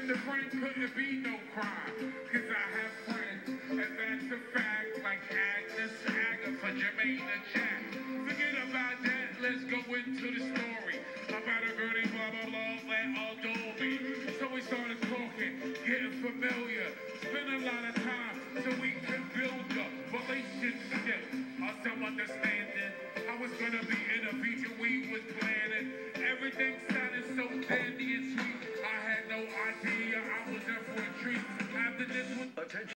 the friend couldn't be no crime, cause I have friends, and that's a fact, like Agnes, Agatha, Jermaine, and Jack. Forget about that, let's go into the story about a girl named blah blah blah that adore me. So we started talking, getting familiar, spend a lot of time so we can build a relationship or some understanding. I was gonna be in a future we was planning. Everything sounded so dandy and sweet. I had no idea I was in for a treat. After this one.